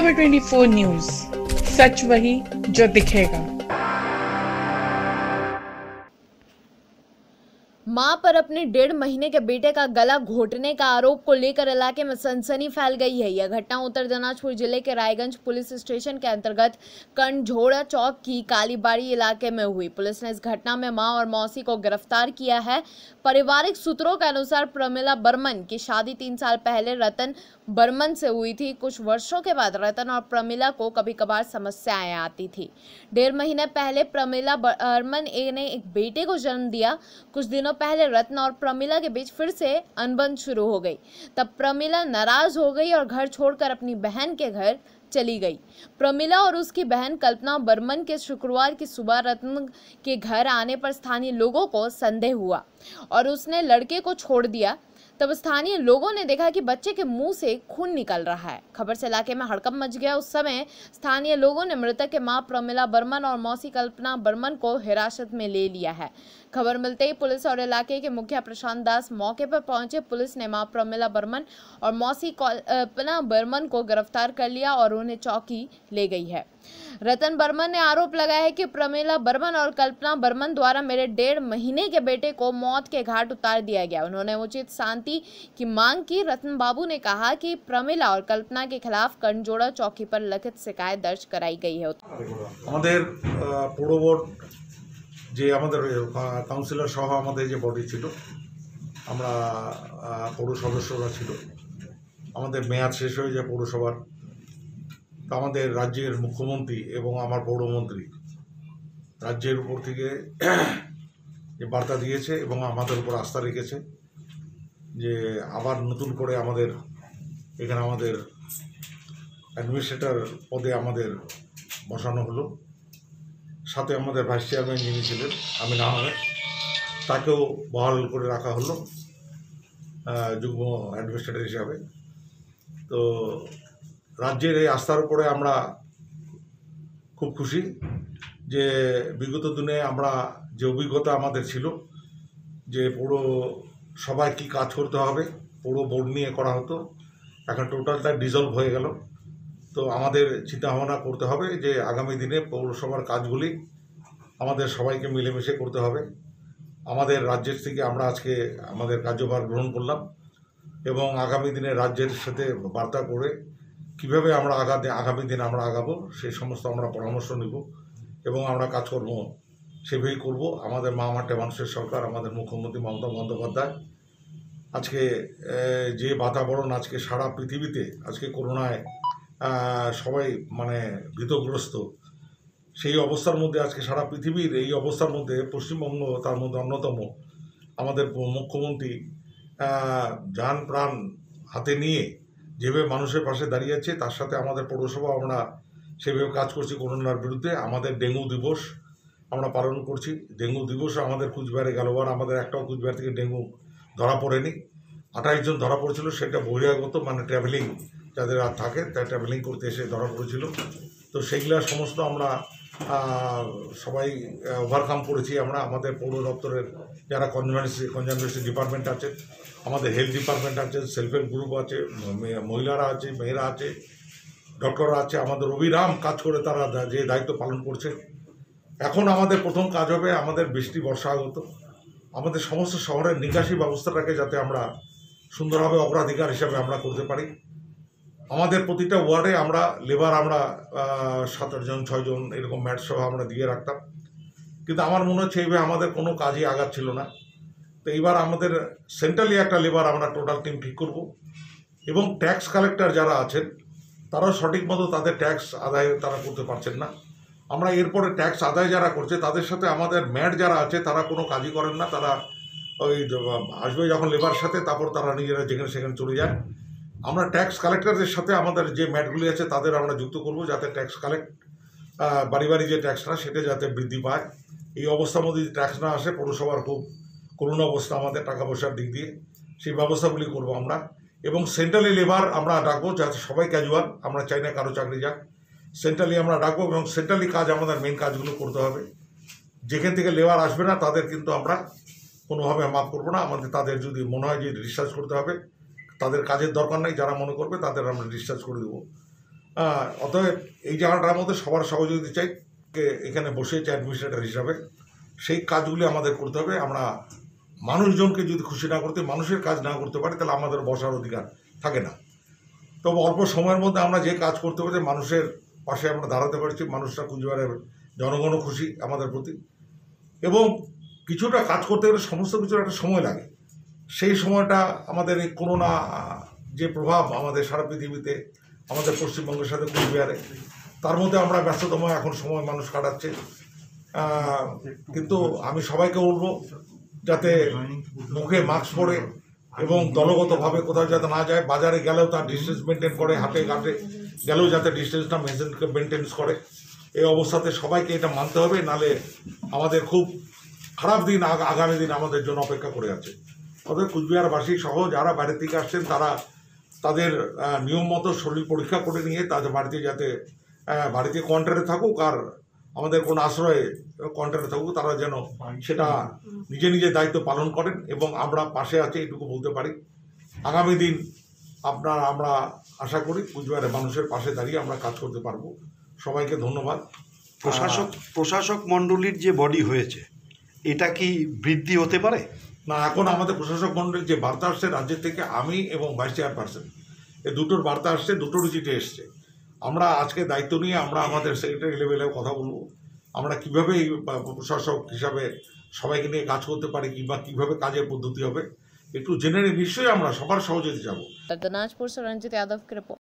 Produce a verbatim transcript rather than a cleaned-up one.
खबर चौबीस न्यूज, सच वही जो दिखेगा। मां पर अपने डेढ़ महीने के बेटे का गला घोटने का आरोप को लेकर इलाके में सनसनी फैल गई है। यह घटना उत्तर दिनाजपुर जिले के रायगंज पुलिस स्टेशन के अंतर्गत कनझोड़ा चौक की कालीबाड़ी इलाके में हुई। पुलिस ने इस घटना में मां और मौसी को गिरफ्तार किया है। पारिवारिक सूत्रों के अनुसार प्रमिला बर्मन की शादी तीन साल पहले रतन बर्मन से हुई थी। कुछ वर्षों के बाद रतन और प्रमिला को कभी कभार समस्याएं आती थी। डेढ़ महीने पहले प्रमिला बर्मन ने एक बेटे को जन्म दिया। कुछ दिनों पहले रत्न और प्रमिला के बीच फिर से अनबन शुरू हो गई। तब प्रमिला नाराज हो गई और घर छोड़कर अपनी बहन के घर चली गई। प्रमिला और उसकी बहन कल्पना बर्मन के शुक्रवार की सुबह रत्न के घर आने पर स्थानीय लोगों को संदेह हुआ और उसने लड़के को छोड़ दिया। तब स्थानीय लोगों ने देखा कि बच्चे के मुंह से खून निकल रहा है। खबर से इलाके में हड़कंप मच गया। उस समय स्थानीय लोगों ने मृतक के मां प्रमिला बर्मन और मौसी कल्पना बर्मन को हिरासत में ले लिया है। खबर मिलते ही पुलिस और इलाके के मुखिया प्रशांत दास मौके पर पहुंचे। पुलिस ने मां प्रमिला बर्मन और मौसी कल्पना बर्मन को गिरफ्तार कर लिया और उन्हें चौकी ले गई है। रतन बर्मन ने आरोप लगाया है कि प्रमिला बर्मन और कल्पना बर्मन द्वारा मेरे डेढ़ महीने के बेटे को मौत के घाट उतार दिया गया। उन्होंने उचित शांति की मांग की। रतन बाबू ने कहा कि प्रमिला और कल्पना के खिलाफ कनजोड़ा चौकी पर लिखित शिकायत दर्ज कराई गई है। আমাদের পুরো বোর্ড যে আমাদের কাউন্সিলর সহ আমাদের যে বডি ছিল, আমরা পৌর সদস্যরা ছিল, আমাদের মেয়াদ শেষ হয়ে যায় পৌরসভার। তো আমাদের রাজ্যের মুখ্যমন্ত্রী এবং আমার পৌরমন্ত্রী রাজ্যের উপর থেকে যে বার্তা দিয়েছে এবং আমাদের উপর আস্থা রেখেছে যে আবার নতুন করে আমাদের এখানে আমাদের অ্যাডমিনিস্ট্রেটর পদে আমাদের বসানো হলো। সাথে আমাদের ভাইস চেয়ারম্যান যিনি ছিলেন আমিন আহমেদ, তাকেও বহাল করে রাখা হলো যুগ্ম অ্যাডমিনিস্ট্রেটর হিসাবে। তো রাজ্যের এই আস্থার উপরে আমরা খুব খুশি যে বিগত দিনে আমরা যে অভিজ্ঞতা আমাদের ছিল যে পুরো সবাই কি কাজ করতে হবে পুরো বোর্ড নিয়ে করা হতো, এখন টোটালটা ডিজলভ হয়ে গেল। তো আমাদের চিন্তাভাবনা করতে হবে যে আগামী দিনে পৌরসভার কাজগুলি আমাদের সবাইকে মিলেমিশে করতে হবে। আমাদের রাজ্যের থেকে আমরা আজকে আমাদের কার্যভার গ্রহণ করলাম এবং আগামী দিনে রাজ্যের সাথে বার্তা করে কীভাবে আমরা আগামী আগামী দিন আমরা আগাবো সেই সমস্ত আমরা পরামর্শ নিব এবং আমরা কাজকর্ম সেভাবেই করব। আমাদের মা মাটি মানুষের সরকার, আমাদের মুখ্যমন্ত্রী মমতা বন্দ্যোপাধ্যায় আজকে যে বাতাবরণ আজকে সারা পৃথিবীতে আজকে করোনায় সবাই মানে ভীতগ্রস্ত, সেই অবস্থার মধ্যে আজকে সারা পৃথিবীর এই অবস্থার মধ্যে পশ্চিমবঙ্গ তার মধ্যে অন্যতম। আমাদের মুখ্যমন্ত্রী জান প্রাণ হাতে নিয়ে যেভাবে মানুষের পাশে দাঁড়িয়ে আছে, তার সাথে আমাদের পৌরসভা আমরা সেভাবে কাজ করছি করোনার বিরুদ্ধে। আমাদের ডেঙ্গু দিবস আমরা পালন করছি। ডেঙ্গু দিবসও আমাদের কুচবিহারে গেলবার আমাদের একটাও কুচবিহার থেকে ডেঙ্গু ধরা পড়েনি। আঠাশ জন ধরা পড়েছিল, সেটা বহিরাগত মানে ট্রাভেলিং যাদের আর থাকে তাই ট্রাভেলিং করতে এসে ধরা পড়েছিল। তো সেইগুলো সমস্ত আমরা সবাই ওভারকাম করেছি। আমরা আমাদের পৌর দপ্তরের যারা কনজারভেন্সি কনজারভেন্সি ডিপার্টমেন্ট আছে, আমাদের হেলথ ডিপার্টমেন্ট আছে, সেলফ হেল্প গ্রুপ আছে, মহিলারা আছে, মেয়েরা আছে, ডক্টররা আছে, আমাদের অবিরাম কাজ করে তারা যে দায়িত্ব পালন করছে। এখন আমাদের প্রথম কাজ হবে আমাদের বৃষ্টি বর্ষা আগত আমাদের সমস্ত শহরের নিকাশি ব্যবস্থাটাকে যাতে আমরা সুন্দরভাবে অগ্রাধিকার হিসাবে আমরা করতে পারি। আমাদের প্রতিটা ওয়ার্ডে আমরা লেবার আমরা সাত আটজন ছয়জন এরকম ম্যাট সহ আমরা দিয়ে রাখতাম, কিন্তু আমার মনে হচ্ছে এইভাবে আমাদের কোনো কাজই আগাচ্ছিল না। তো এইবার আমাদের সেন্ট্রালি একটা লেবার আমরা টোটাল টিম ঠিক করব এবং ট্যাক্স কালেক্টর যারা আছেন তারাও সঠিক মতো তাদের ট্যাক্স আদায় তারা করতে পারছেন না। আমরা এরপরে ট্যাক্স আদায় যারা করছে তাদের সাথে আমাদের ম্যাট যারা আছে তারা কোনো কাজই করেন না। তারা ওই আসবে যখন লেবার সাথে তারপর তারা নিজেরা যেখানে সেখানে চলে যায়। আমরা ট্যাক্স কালেক্টরদের সাথে আমাদের যে ম্যাটগুলি আছে তাদের আমরা যুক্ত করব যাতে ট্যাক্স কালেক্ট বাড়ি বাড়ি যে ট্যাক্সটা সেটা যাতে বৃদ্ধি পায়। এই অবস্থার মধ্যে যদি ট্যাক্স না আসে পৌরসভার খুব করুণ অবস্থা আমাদের টাকা পয়সার দিক দিয়ে, সেই ব্যবস্থাগুলি করব আমরা। এবং সেন্ট্রালি লেবার আমরা ডাকবো যাতে সবাই ক্যাজুয়াল, আমরা চাই না কারো চাকরি যাক। সেন্ট্রালি আমরা ডাকবো এবং সেন্ট্রালি কাজ আমাদের মেন কাজগুলো করতে হবে। যেখান থেকে লেবার আসবে না তাদের কিন্তু আমরা কোনোভাবে মাফ করবো না। আমাদের তাদের যদি মনে হয় যে ডিসচার্জ করতে হবে, তাদের কাজের দরকার নেই, যারা মনে করবে তাদের আমরা ডিসচার্জ করে দেবো। আহ, অতএব এই জায়গাটার মধ্যে সবার সহযোগিতা চাই, কে এখানে বসেছে অ্যাডমিনিস্ট্রেটর হিসাবে, সেই কাজগুলি আমাদের করতে হবে। আমরা মানুষজনকে যদি খুশি না করতে, মানুষের কাজ না করতে পারি, তাহলে আমাদের বসার অধিকার থাকে না। তবে অল্প সময়ের মধ্যে আমরা যে কাজ করতে পারি, মানুষের পাশে আমরা দাঁড়াতে পারছি, মানুষরা কুচবিহারের জনগণও খুশি আমাদের প্রতি। এবং কিছুটা কাজ করতে গেলে সমস্ত কিছুর একটা সময় লাগে। সেই সময়টা আমাদের এই করোনা যে প্রভাব আমাদের সারা পৃথিবীতে, আমাদের পশ্চিমবঙ্গের সাথে কুচবিহারে, তার মধ্যে আমরা ব্যস্ততম এখন সময় মানুষ কাটাচ্ছে। আহ, কিন্তু আমি সবাইকে বলবো যাতে মুখে মাস্ক পরে এবং দলগতভাবে কোথাও যাতে না যায়, বাজারে গেলেও তার ডিস্টেন্স মেনটেন করে, হাটে ঘাটে গেলেও যাতে ডিস্টেন্সটা মেনটেন করে। এই অবস্থাতে সবাইকে এটা মানতে হবে, নালে আমাদের খুব খারাপ দিন আগ- আগামী দিন আমাদের জন্য অপেক্ষা করে আছে। তবে কুচবিহারবাসী সহ যারা বাইরে থেকে আসছেন, তারা তাদের আহ, নিয়ম মতো শরীর পরীক্ষা করে নিয়ে তাদের বাড়িতে যাতে আহ, বাড়িতে কোয়ারেন্টাইনে থাকুক, আর আমাদের কোনো আশ্রয়ে কোয়ারেন্টাইনে থাকুক, তারা যেন সেটা নিজে নিজে দায়িত্ব পালন করেন। এবং আমরা পাশে আছি এটুকু বলতে পারি। আগামী দিন আপনার আমরা আশা করি কুচবিহারের মানুষের পাশে দাঁড়িয়ে আমরা কাজ করতে পারবো। সবাইকে ধন্যবাদ। প্রশাসক প্রশাসক মণ্ডলীর যে বডি হয়েছে, এটা কি বৃদ্ধি হতে পারে? না, এখন আমাদের প্রশাসক মণ্ডলীর যে বার্তা আসছে রাজ্যের থেকে, আমি এবং ভাইস চেয়ারপারসন, এই দুটোর বার্তা আসছে, দুটোর চিঠি এসছে। আমরা আজকে দায়িত্ব নিয়ে আমরা আমাদের সেক্রেটারি লেভেলে কথা বলবো, আমরা কীভাবে এই প্রশাসক হিসাবে সবাইকে নিয়ে কাজ করতে পারি, কিংবা কীভাবে কাজের পদ্ধতি হবে একটু জেনে নিয়ে নিশ্চয়ই আমরা সবার সহযোগিতা যাবো। दिनाजपुर से रंजित यादव की रिपोर्ट।